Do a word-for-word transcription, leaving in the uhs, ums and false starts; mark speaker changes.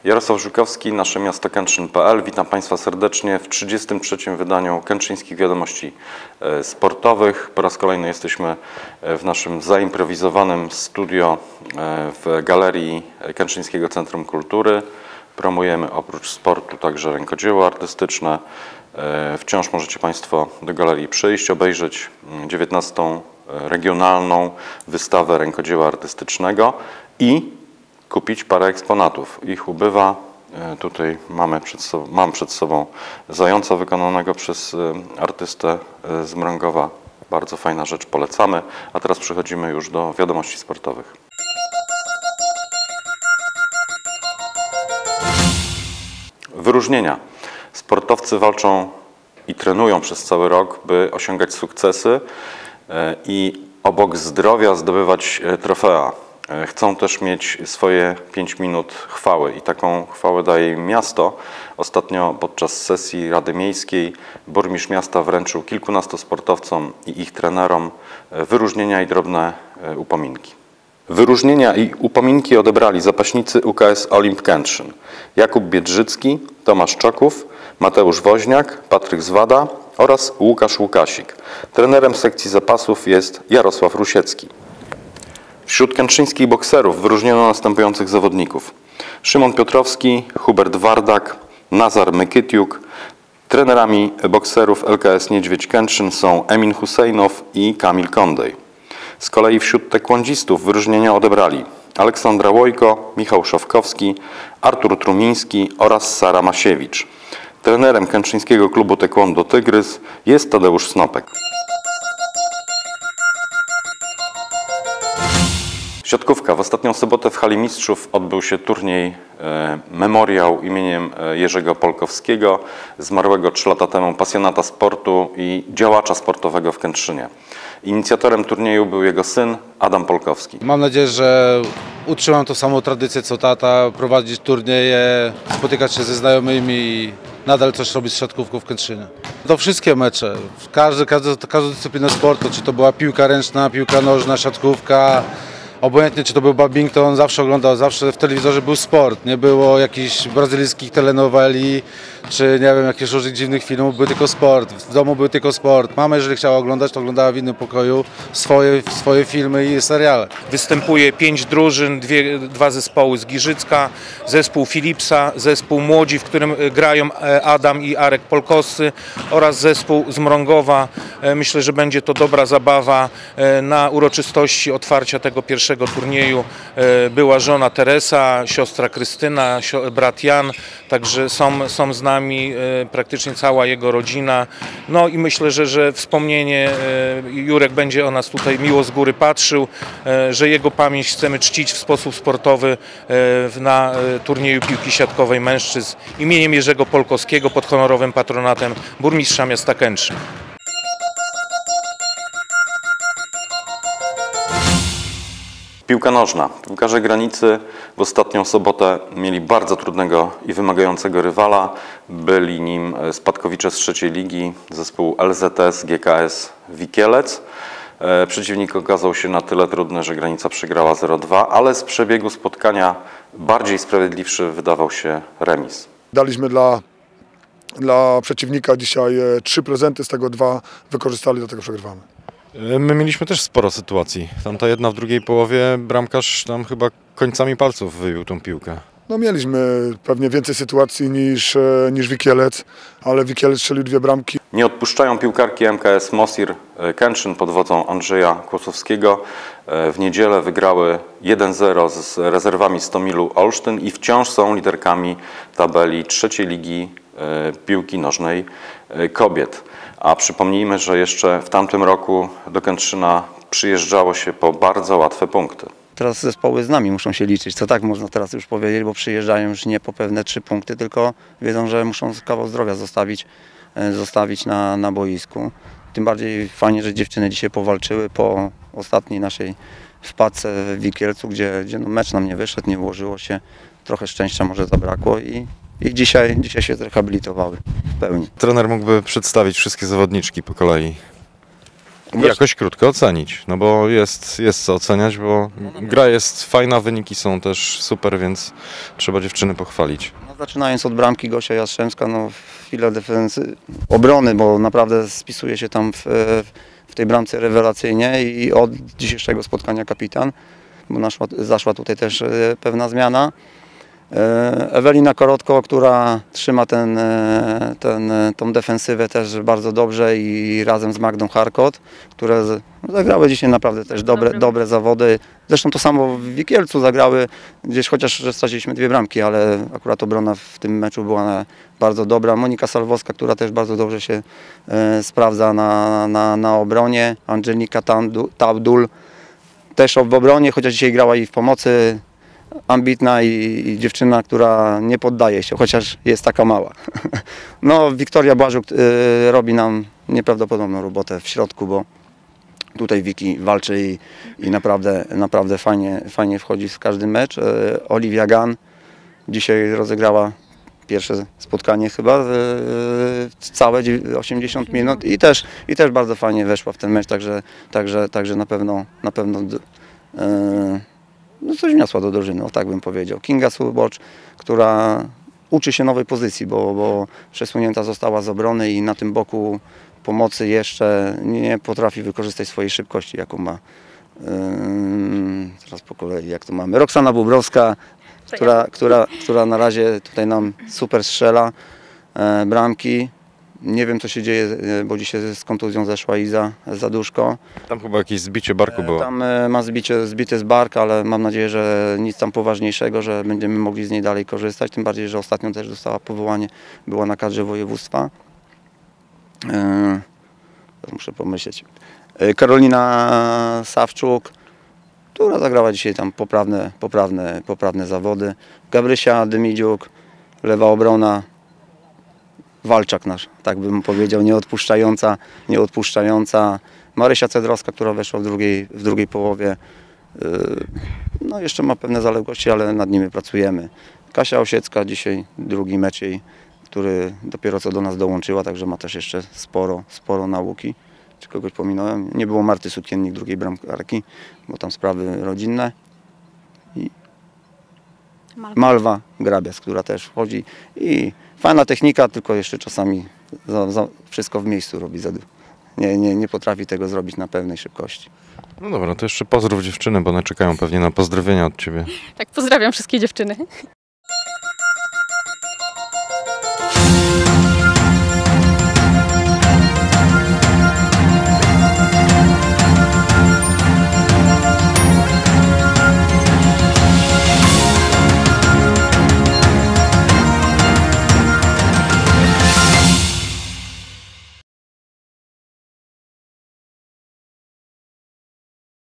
Speaker 1: Jarosław Żukowski, nasze miasto Kętrzyn kropka p l. Witam Państwa serdecznie w trzydziestym trzecim wydaniu Kętrzyńskich Wiadomości Sportowych. Po raz kolejny jesteśmy w naszym zaimprowizowanym studio w Galerii Kętrzyńskiego Centrum Kultury. Promujemy oprócz sportu także rękodzieło artystyczne. Wciąż możecie Państwo do galerii przyjść, obejrzeć dziewiętnastą regionalną wystawę rękodzieła artystycznego i kupić parę eksponatów. Ich ubywa. Tutaj mamy przed sobą, mam przed sobą zająca wykonanego przez artystę z Mrągowa. Bardzo fajna rzecz, polecamy. A teraz przechodzimy już do wiadomości sportowych. Wyróżnienia. Sportowcy walczą i trenują przez cały rok, by osiągać sukcesy i obok zdrowia zdobywać trofea. Chcą też mieć swoje pięć minut chwały i taką chwałę daje im miasto. Ostatnio podczas sesji Rady Miejskiej burmistrz miasta wręczył kilkunastu sportowcom i ich trenerom wyróżnienia i drobne upominki. Wyróżnienia i upominki odebrali zapaśnicy U K S Olimp Kętrzyn: Jakub Biedrzycki, Tomasz Czoków, Mateusz Woźniak, Patryk Zwada oraz Łukasz Łukasik. Trenerem sekcji zapasów jest Jarosław Rusiecki. Wśród kętrzyńskich bokserów wyróżniono następujących zawodników: Szymon Piotrowski, Hubert Wardak, Nazar Mykytiuk. Trenerami bokserów L K S Niedźwiedź Kętrzyn są Emin Husejnow i Kamil Kondej. Z kolei wśród taekwondzistów wyróżnienia odebrali Aleksandra Łojko, Michał Szafkowski, Artur Trumiński oraz Sara Masiewicz. Trenerem kętrzyńskiego klubu taekwondo Tygrys jest Tadeusz Snopek. Siatkówka. W ostatnią sobotę w Hali Mistrzów odbył się turniej e, Memoriał imieniem Jerzego Polkowskiego, zmarłego trzy lata temu pasjonata sportu i działacza sportowego w Kętrzynie. Inicjatorem turnieju był jego syn Adam Polkowski.
Speaker 2: Mam nadzieję, że utrzymam tą samą tradycję co tata, prowadzić turnieje, spotykać się ze znajomymi i nadal coś robić z siatkówką w Kętrzynie. To wszystkie mecze, każdy, każdy, każda dyscyplina sportu, czy to była piłka ręczna, piłka nożna, siatkówka, obojętnie czy to był badminton, zawsze oglądał, zawsze w telewizorze był sport, nie było jakichś brazylijskich telenoweli, czy nie wiem, jakichś różnych dziwnych filmów, był tylko sport, w domu był tylko sport. Mama, jeżeli chciała oglądać, to oglądała w innym pokoju swoje, swoje filmy i seriale.
Speaker 3: Występuje pięć drużyn, dwie, dwa zespoły z Giżycka, zespół Philipsa, zespół Młodzi, w którym grają Adam i Arek Polkowscy oraz zespół z Mrągowa. Myślę, że będzie to dobra zabawa. Na uroczystości otwarcia tego pierwszego turnieju była żona Teresa, siostra Krystyna, brat Jan, także są, są z nami praktycznie cała jego rodzina. No i myślę, że, że wspomnienie, Jurek będzie o nas tutaj miło z góry patrzył, że jego pamięć chcemy czcić w sposób sportowy na turnieju piłki siatkowej mężczyzn imieniem Jerzego Polkowskiego pod honorowym patronatem burmistrza miasta Kętrzyn.
Speaker 1: Piłka nożna. Piłkarze Granicy w ostatnią sobotę mieli bardzo trudnego i wymagającego rywala. Byli nim spadkowicze z trzeciej ligi, zespół L Z S G K S Wikielec. Przeciwnik okazał się na tyle trudny, że Granica przegrała zero dwa, ale z przebiegu spotkania bardziej sprawiedliwszy wydawał się remis.
Speaker 4: Daliśmy dla, dla przeciwnika dzisiaj trzy prezenty, z tego dwa wykorzystali, do tego przegrywamy.
Speaker 5: My mieliśmy też sporo sytuacji. Tamta jedna w drugiej połowie bramkarz tam chyba końcami palców wybił tą piłkę.
Speaker 4: No mieliśmy pewnie więcej sytuacji niż, niż Wikielec, ale Wikielec strzelił dwie bramki.
Speaker 1: Nie odpuszczają piłkarki M K S Mosir Kętrzyn pod wodzą Andrzeja Kłosowskiego. W niedzielę wygrały jeden zero z rezerwami Stomilu Olsztyn i wciąż są liderkami tabeli trzeciej ligi piłki nożnej kobiet. A przypomnijmy, że jeszcze w tamtym roku do Kętrzyna przyjeżdżało się po bardzo łatwe punkty.
Speaker 6: Teraz zespoły z nami muszą się liczyć, co tak można teraz już powiedzieć, bo przyjeżdżają już nie po pewne trzy punkty, tylko wiedzą, że muszą kawał zdrowia zostawić, zostawić na, na boisku. Tym bardziej fajnie, że dziewczyny dzisiaj powalczyły po ostatniej naszej wpadce w Wikielcu, gdzie, gdzie no mecz nam nie wyszedł, nie ułożyło się, trochę szczęścia może zabrakło i I dzisiaj, dzisiaj się zrehabilitowały w pełni.
Speaker 5: Trener mógłby przedstawić wszystkie zawodniczki po kolei. I jakoś krótko ocenić, no bo jest, jest co oceniać, bo gra jest fajna, wyniki są też super, więc trzeba dziewczyny pochwalić.
Speaker 6: No, zaczynając od bramki Gosia Jastrzębska, no chwilę defensy, obrony, bo naprawdę spisuje się tam w, w tej bramce rewelacyjnie i od dzisiejszego spotkania kapitan, bo naszła, zaszła tutaj też pewna zmiana. Ewelina Korotko, która trzyma ten, ten, tą defensywę też bardzo dobrze i razem z Magdą Charkot, które zagrały dzisiaj naprawdę też dobre, dobre zawody. Zresztą to samo w Wikielcu zagrały, gdzieś chociaż że straciliśmy dwie bramki, ale akurat obrona w tym meczu była bardzo dobra. Monika Salwowska, która też bardzo dobrze się e, sprawdza na, na, na obronie. Angelika Tabdul też w obronie, chociaż dzisiaj grała i w pomocy. Ambitna i, i dziewczyna, która nie poddaje się, chociaż jest taka mała. No, Wiktoria Błażuk y, robi nam nieprawdopodobną robotę w środku, bo tutaj Wiki walczy i, i naprawdę, naprawdę fajnie, fajnie wchodzi w każdy mecz. Y, Oliwia Gan dzisiaj rozegrała pierwsze spotkanie chyba, y, całe osiemdziesiąt minut i też, i też bardzo fajnie weszła w ten mecz, także, także, także na pewno, na pewno y, no coś wniosła do drużyny, o tak bym powiedział. Kinga Słubocz, która uczy się nowej pozycji, bo, bo przesunięta została z obrony i na tym boku pomocy jeszcze nie potrafi wykorzystać swojej szybkości, jaką ma. Yy, teraz po kolei, jak to mamy. Roxana Bubrowska, która, która, która na razie tutaj nam super strzela e, bramki. Nie wiem, co się dzieje, bo dzisiaj z kontuzją zeszła Iza Zaduszko.
Speaker 5: Tam chyba jakieś zbicie barku było.
Speaker 6: Tam ma zbicie, zbity z bark, ale mam nadzieję, że nic tam poważniejszego, że będziemy mogli z niej dalej korzystać. Tym bardziej, że ostatnio też dostała powołanie, była na kadrze województwa. Yy, muszę pomyśleć. Karolina Sawczuk, która zagrała dzisiaj tam poprawne, poprawne, poprawne zawody. Gabrysia Dymidziuk, lewa obrona. Walczak nasz, tak bym powiedział, nieodpuszczająca, nieodpuszczająca. Marysia Cedrowska, która weszła w drugiej, w drugiej połowie. No jeszcze ma pewne zaległości, ale nad nimi pracujemy. Kasia Osiecka dzisiaj drugi mecz jej, który dopiero co do nas dołączyła, także ma też jeszcze sporo, sporo nauki. Czy kogoś pominąłem? Nie było Marty Sutkiennik, drugiej bramkarki, bo tam sprawy rodzinne. I
Speaker 7: Malwa.
Speaker 6: Malwa Grabias, która też wchodzi i fajna technika, tylko jeszcze czasami za, za wszystko w miejscu robi. Za, nie, nie, nie potrafi tego zrobić na pełnej szybkości.
Speaker 5: No dobra, to jeszcze pozdrów dziewczyny, bo one czekają pewnie na pozdrowienia od ciebie.
Speaker 7: Tak, pozdrawiam wszystkie dziewczyny.